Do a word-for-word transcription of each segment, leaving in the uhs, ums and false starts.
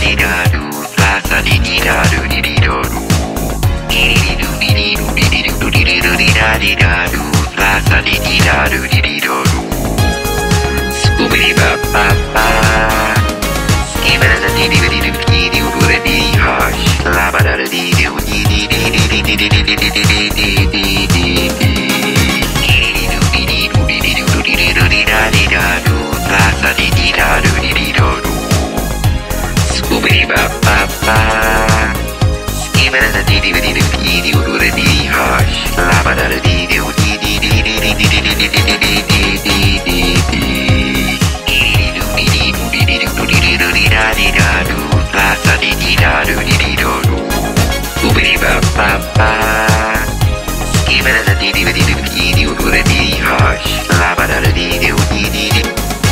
di da do, la sa di di da do di di do do. Di di do di di do di di do di di do di da di da do, la sa di di da do di di do do. Scooby ba ba ba. Skibba da di di di di di di do re di hush. La ba da di di di di di di di di di di di di di di di di. La sa di di da do di di do do. Scooby ba ba ba. Skibba da di di di di di di do re di hush. La ba da di di di di di di di di di di di di di di di di. Di do di di do di di do di di do di da di da do. La sa di di da do di di do do. Scooby ba ba ba. Skibba da di di di di di di do re di hush. La ba da di di di di di.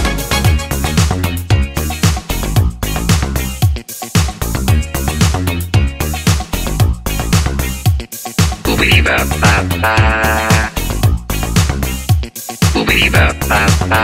Ba ba ba. Scooby ba ba ba.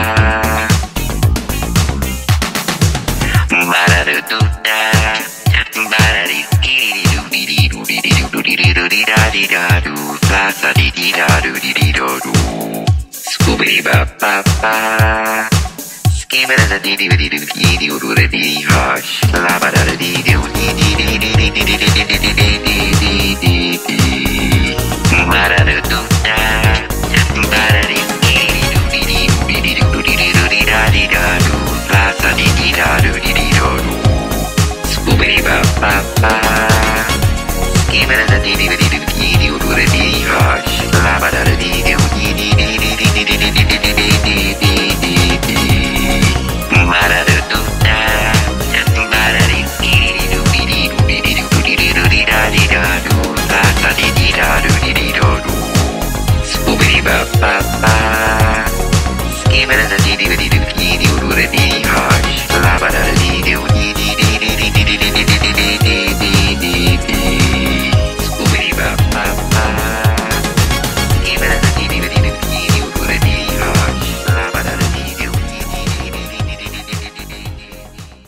Ba da do do da. Ba da di di do di di do di di do di di do di da di da do. La sa di di da do di di do do. Scooby ba ba ba. Skibba da di di di di di di do re di hush. La ba da di di di di di di di di di di di di di di di. Ba da do do da. Ba da di di do di di do di di do di di do di da di da do. La sa di di da do di di do do. Scooby ba ba ba. Skibba da di di di di di do re di hush. La ba da di di.